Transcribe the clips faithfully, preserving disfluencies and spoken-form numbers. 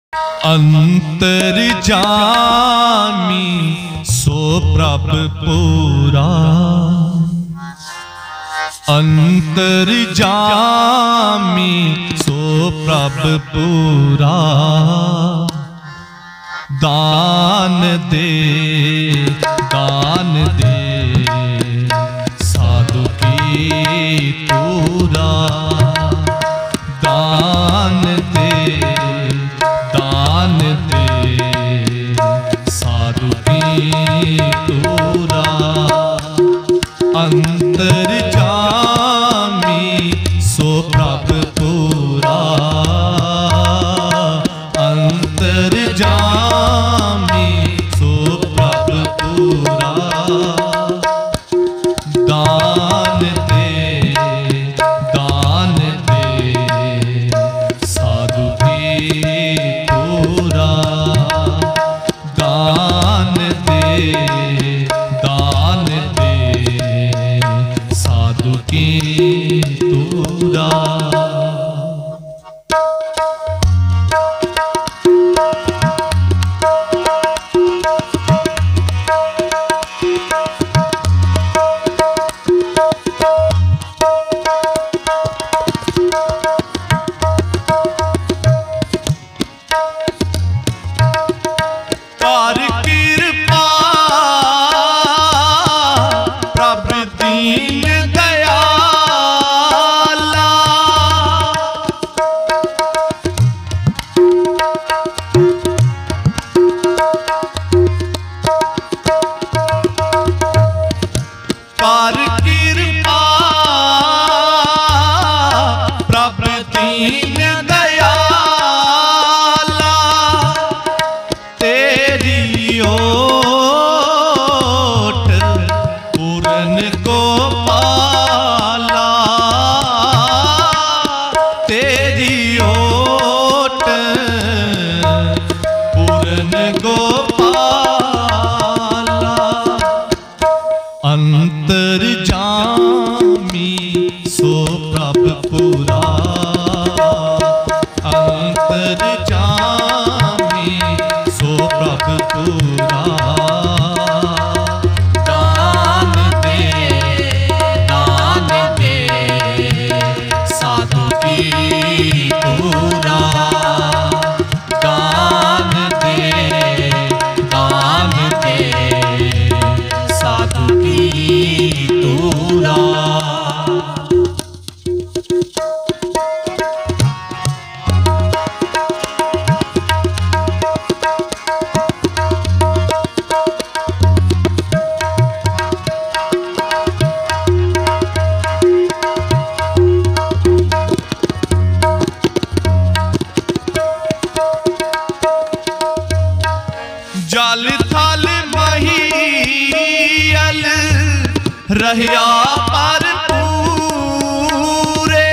अंतर्जामी सो प्रभ पूरा, अंतर्जामी सो प्रभ पूरा। दान दे दान दे साधु की तूरा, दान दे दान दे साधु की तूरा। अंतर्जामी सो प्रभ पूरा, अंतर्जामी सो प्रभ पूरा। दान दे दान दे साधु की तूरा, दान दे दान दे साधु की तूरा। अंतर्जामी सो प्रभ पूरा, अंतर्जामी सो प्रभ पूरा। दान दे दान दे साधु की तूरा, दान दे दान दे साधु की तूरा। जल थल महियल रहिया पर पूरे,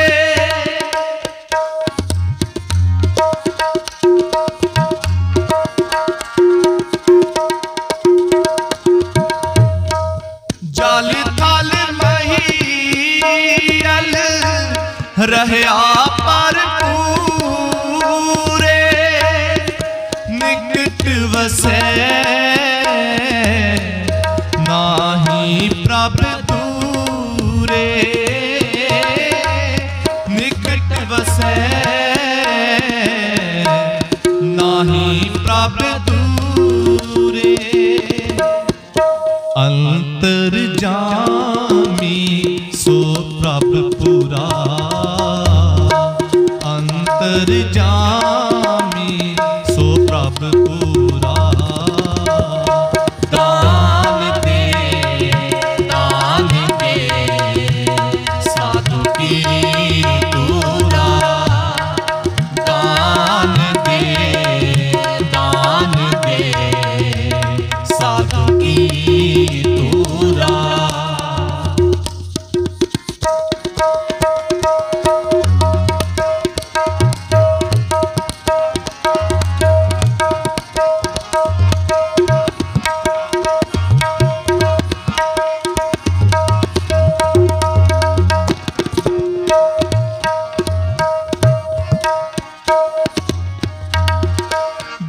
जल थल महियल रहिया पर पूरे। निकट वसे नाही प्रभ दूरे, निकट वसे नाही प्रभ दूरे। अंतर्जामी सो प्रभ पूरा, अंतर्जामी सो प्रभ पूरा। दान दे दान दे साधु की तूरा, दान दे दान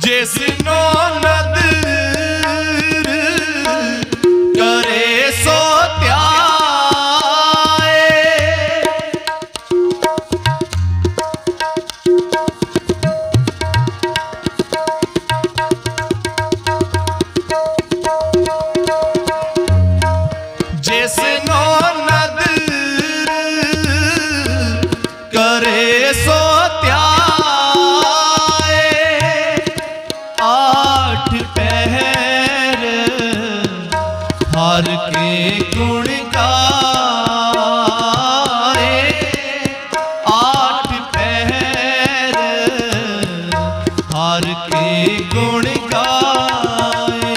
जिसनो नदर करे सो त्याए। जिसनो नदर करे सो त्याए। आठ पहर हर के गुण गाए। आठ पहर हर के गुण गाए।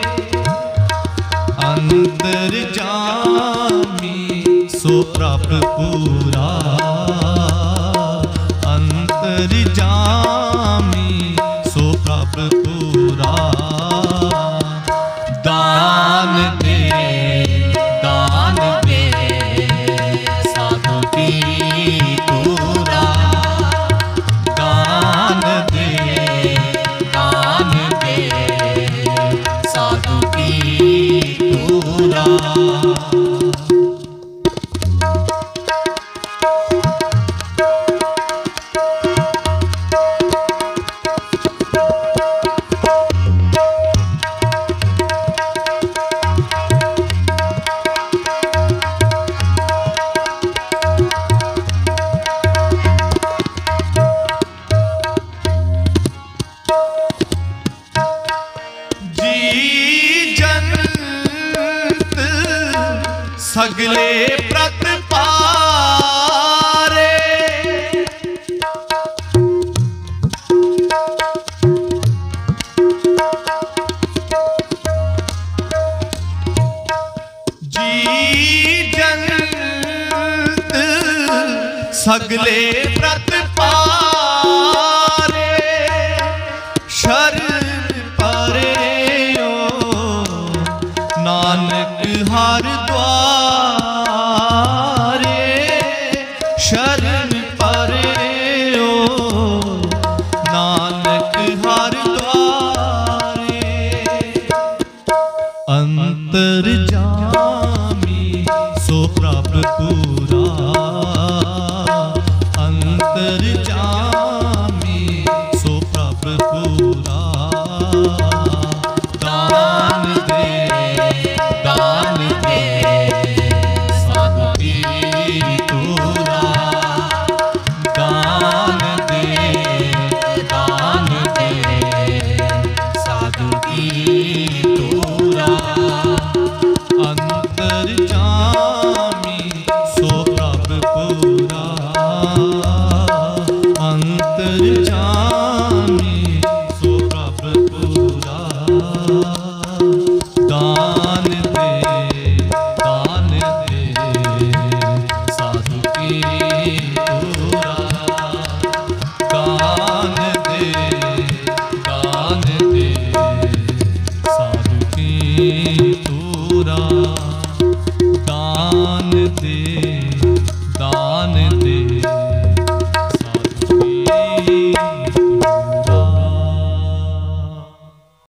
अंतर जामी सो प्रभ पूरा। अंतर जामी सो प्रभ पूरा। दान दे दान दे साधु की पूरा। दान दे दान दे साधु की पूरा। सगले प्रत पारे। जी जंत सगले प्रत पारे। शरण परे ओ नानक हर द्वारे। शरण परे ओ नानक हर द्वारे। अंतर जामी सो प्रभ पूरा। अंतर जामी सो प्रभ पूरा। दान दे दान दे साधु की पूरा। दान दे दान दे साधु की पूरा। अंतर जामी सो प्रभ पूरा। अंतर जामी सो प्रभ पूरा। दान दे दान दे साधु की पूरा। दान दे दान दे साधु की पूरा।